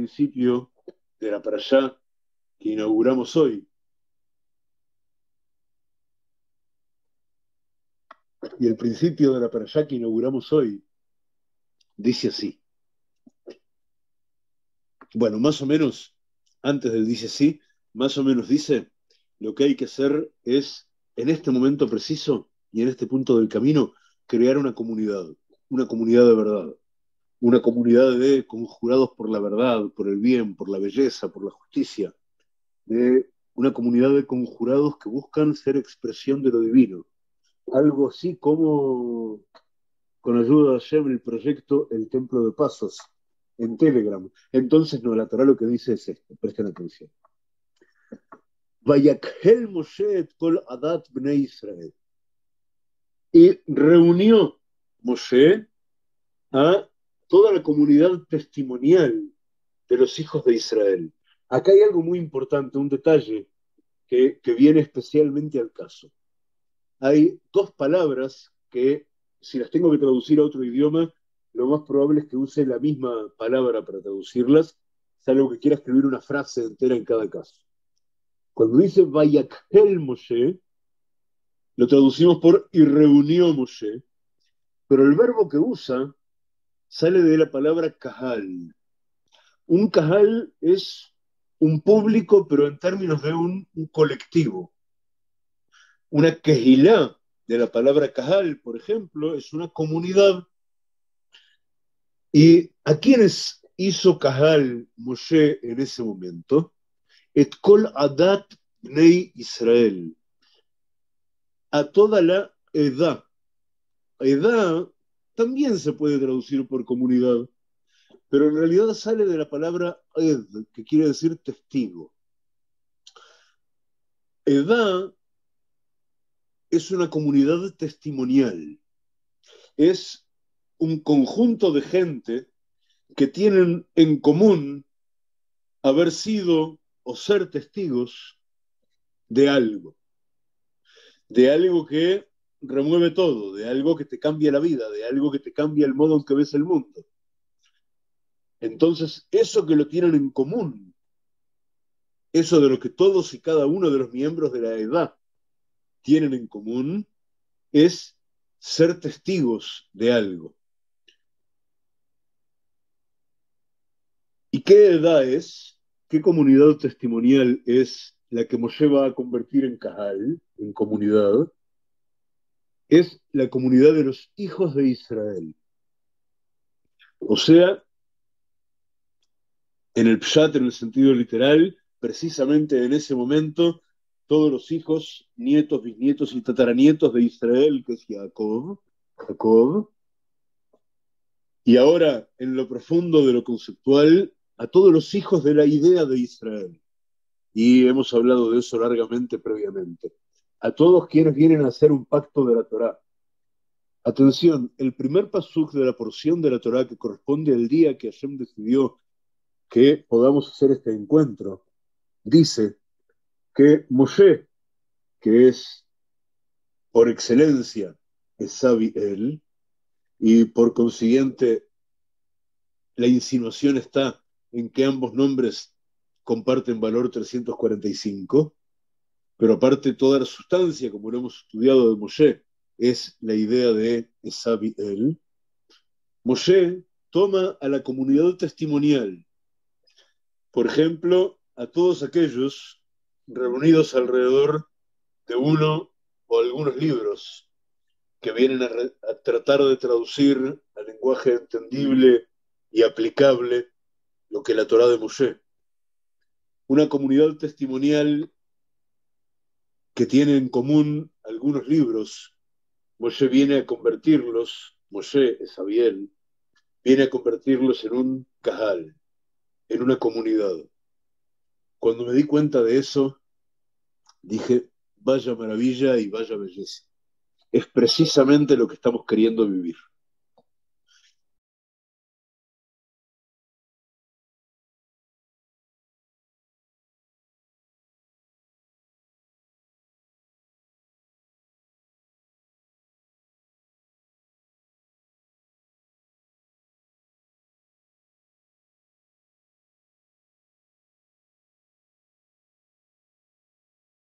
principio de la parashá que inauguramos hoy. Y el principio de la parashá que inauguramos hoy dice así. Bueno, más o menos, antes del dice así, más o menos dice, lo que hay que hacer es, en este momento preciso y en este punto del camino, crear una comunidad de verdad, una comunidad de conjurados por la verdad, por el bien, por la belleza, por la justicia, de una comunidad de conjurados que buscan ser expresión de lo divino. Algo así como, con ayuda de Hashem, el proyecto El Templo de Pasos en Telegram. Entonces, no, la Torah lo que dice es esto, presten atención. Vayakhel Moshe et kol adat bnei Israel. Y reunió Moshe a toda la comunidad testimonial de los hijos de Israel. Acá hay algo muy importante, un detalle que viene especialmente al caso. Hay dos palabras que, si las tengo que traducir a otro idioma, lo más probable es que use la misma palabra para traducirlas, salvo que quiera escribir una frase entera en cada caso. Cuando dice Vayakhel Moshe, lo traducimos por y reunió Moshe, pero el verbo que usa sale de la palabra kahal. Un kahal es un público, pero en términos de un colectivo. Una kehilá, de la palabra kahal, por ejemplo, es una comunidad. ¿Y a quiénes hizo kahal Moshe en ese momento? Et kol adat bnei Israel. A toda la edad. Edad también se puede traducir por comunidad, pero en realidad sale de la palabra ed, que quiere decir testigo. Edad es una comunidad testimonial, es un conjunto de gente que tienen en común haber sido o ser testigos de algo que remueve todo, de algo que te cambia la vida, de algo que te cambia el modo en que ves el mundo. Entonces, eso que lo tienen en común, eso de lo que todos y cada uno de los miembros de la edad tienen en común, es ser testigos de algo. ¿Y qué edad es? ¿Qué comunidad testimonial es la que Moshe va a convertir en Kahal, en comunidad? Es la comunidad de los hijos de Israel. O sea, en el Pshat, en el sentido literal, precisamente en ese momento, todos los hijos, nietos, bisnietos y tataranietos de Israel, que es Jacob, y ahora, en lo profundo de lo conceptual, a todos los hijos de la idea de Israel. Y hemos hablado de eso largamente previamente. A todos quienes vienen a hacer un pacto de la Torá. Atención, el primer pasuk de la porción de la Torá que corresponde al día que Hashem decidió que podamos hacer este encuentro, dice que Moshe, que es por excelencia Esavi él, y por consiguiente la insinuación está en que ambos nombres comparten valor 345, pero aparte toda la sustancia, como lo hemos estudiado de Moshe, es la idea de Esavi él. Moshe toma a la comunidad testimonial, por ejemplo, a todos aquellos reunidos alrededor de uno o algunos libros que vienen a tratar de traducir al lenguaje entendible y aplicable lo que la Torá de Moshe. Una comunidad testimonial que tiene en común algunos libros. Moshe viene a convertirlos, Moshe es Abiel, viene a convertirlos en un kahal, en una comunidad. Cuando me di cuenta de eso, dije, vaya maravilla y vaya belleza. Es precisamente lo que estamos queriendo vivir.